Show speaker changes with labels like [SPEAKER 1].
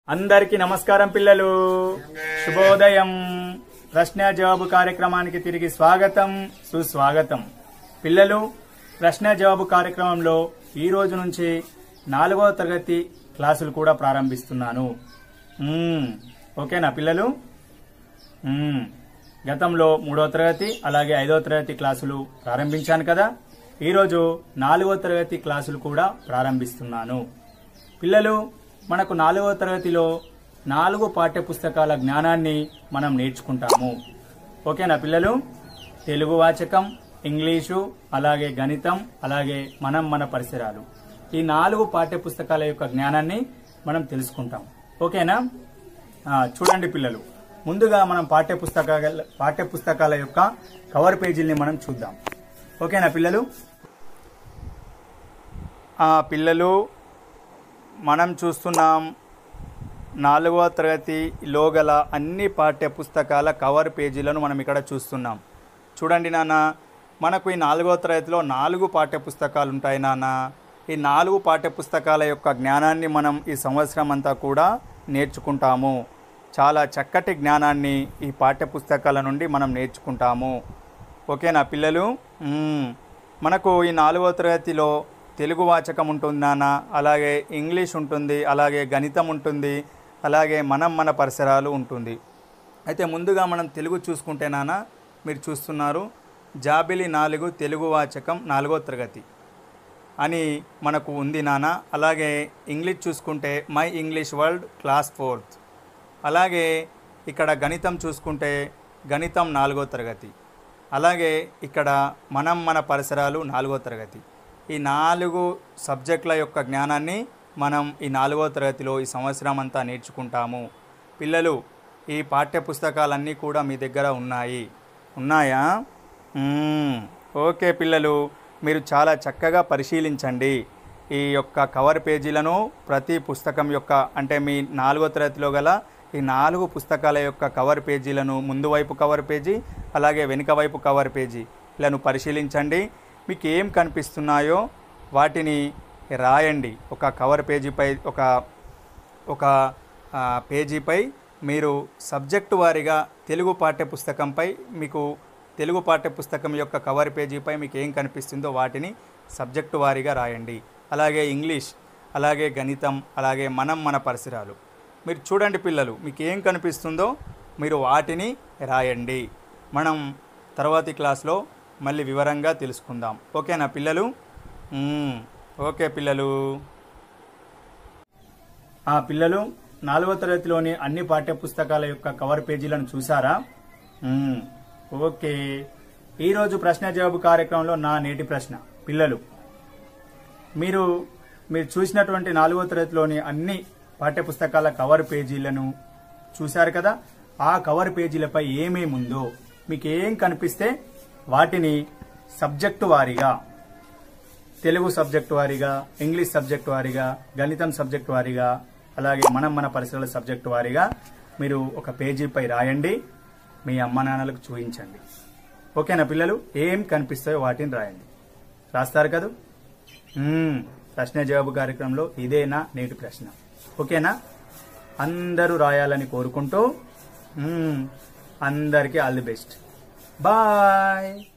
[SPEAKER 1] అందరికీ నమస్కారం పిల్లలు, శుభోదయం. ప్రశ్న జవాబు కార్యక్రమానికి తిరిగి స్వాగతం, సుస్వాగతం. పిల్లలు, ప్రశ్న జవాబు కార్యక్రమంలో ఈ రోజు నుంచి 4వ తరగతి క్లాసులు కూడా ప్రారంభిస్తున్నాను. ఓకేనా పిల్లలు? గతంలో 3వ తరగతి అలాగే 5వ తరగతి క్లాసులు ప్రారంభించాను కదా. ఈరోజు 4వ తరగతి క్లాసులు కూడా ప్రారంభిస్తున్నాను. పిల్లలు, మనకు 4వ తరగతిలో 4 పాఠ్యపుస్తకాల జ్ఞానాన్ని మనం నేర్చుకుంటాము. ఓకేనా పిల్లలు? తెలుగు వాచకం, ఇంగ్లీషు, అలాగే గణితం, అలాగే మన పరిసరాలు, ఈ 4 పాఠ్యపుస్తకాల యొక్క జ్ఞానాన్ని మనం తెలుసుకుంటాం. ఓకేనా? చూడండి పిల్లలు, ముందుగా మనం పాఠ్యపుస్తకాల యొక్క కవర్ పేజీల్ని మనం చూద్దాం. ఓకేనా పిల్లలు? పిల్లలు, మనం చూస్తున్నాం 4వ తరగతిలో గల అన్ని పాఠ్యపుస్తకాల కవర్ పేజీలను మనం ఇక్కడ చూస్తున్నాం. చూడండి నాన్న, మనకు ఈ 4వ తరగతిలో 4 పాఠ్యపుస్తకాలు ఉంటాయి నాన్న. ఈ 4 పాఠ్యపుస్తకాల యొక్క జ్ఞానాన్ని మనం ఈ సంవత్సరం అంతా కూడా నేర్చుకుంటాము. చాలా చక్కటి జ్ఞానాన్ని ఈ పాఠ్యపుస్తకాల నుండి మనం నేర్చుకుంటాము. ఓకేనా పిల్లలు? మనకు ఈ 4వ తరగతిలో తెలుగు వాచకం ఉంటుంది నాన్న, అలాగే ఇంగ్లీష్ ఉంటుంది, అలాగే గణితం ఉంటుంది, అలాగే మన పరిసరాలు ఉంటుంది. అయితే ముందుగా మనం తెలుగు చూసుకుంటే నాన్న, మీరు చూస్తున్నారు జాబిలి 4 తెలుగు వాచకం 4వ తరగతి అని మనకు ఉంది నాన్న. అలాగే ఇంగ్లీష్ చూసుకుంటే my English world class 4th. అలాగే ఇక్కడ గణితం చూసుకుంటే గణితం 4వ తరగతి. అలాగే ఇక్కడ మన పరిసరాలు 4వ తరగతి. ఈ 4 సబ్జెక్టుల యొక్క జ్ఞానాన్ని మనం ఈ 4వ తరగతిలో ఈ సంవత్సరం అంతా నేర్చుకుంటాము. పిల్లలు, ఈ పాఠ్యపుస్తకాలన్నీ కూడా మీ దగ్గర ఉన్నాయా? ఓకే పిల్లలు, మీరు చాలా చక్కగా పరిశీలించండి ఈ యొక్క కవర్ పేజీలను. ప్రతి పుస్తకం యొక్క అంటే మీ 4వ తరగతిలో గల ఈ 4 పుస్తకాల యొక్క కవర్ పేజీలను, ముందు వైపు కవర్ పేజీ అలాగే వెనుక వైపు కవర్ పేజీలను పరిశీలించండి. మీకు ఏం కనిపిస్తున్నాయో వాటిని రాయండి. ఒక కవర్ పేజీపై ఒక పేజీపై మీరు సబ్జెక్టు వారీగా తెలుగు పాఠ్యపుస్తకంపై మీకు తెలుగు పాఠ్యపుస్తకం యొక్క కవర్ పేజీపై మీకు ఏం కనిపిస్తుందో వాటిని సబ్జెక్టు వారీగా రాయండి. అలాగే ఇంగ్లీష్, అలాగే గణితం, అలాగే మన పరిసరాలు మీరు చూడండి పిల్లలు, మీకు ఏం కనిపిస్తుందో మీరు వాటిని రాయండి. మనం తర్వాతి క్లాస్లో మళ్ళీ వివరంగా తెలుసుకుందాం. ఓకేనా పిల్లలు? ఓకే పిల్లలు. పిల్లలు, 4వ తరగతిలోని అన్ని పాఠ్యపుస్తకాల యొక్క కవర్ పేజీలను చూసారా? ఓకే. ఈరోజు ప్రశ్న జవాబు కార్యక్రమంలో నా నేటి ప్రశ్న, పిల్లలు, మీరు చూసినటువంటి 4వ తరగతిలోని అన్ని పాఠ్యపుస్తకాల కవర్ పేజీలను చూశారు కదా. ఆ కవర్ పేజీలపై ఏమేమి ఉందో మీకు ఏం కనిపిస్తే వాటిని సబ్జెక్టు వారీగా, తెలుగు సబ్జెక్టు వారీగా, ఇంగ్లీష్ సబ్జెక్టు వారీగా, గణితం సబ్జెక్టు వారీగా, అలాగే మన పరిసరాల సబ్జెక్టు వారీగా మీరు ఒక పేజీపై రాయండి. మీ అమ్మ నాన్నలకు చూపించండి. ఓకేనా పిల్లలు? ఏం కనిపిస్తాయో వాటిని రాయండి. రాస్తారు కదా? ప్రశ్న జవాబు కార్యక్రమంలో ఇదే నా నేటి ప్రశ్న. ఓకేనా? అందరూ రాయాలని కోరుకుంటూ అందరికీ ఆల్ ది బెస్ట్. Bye.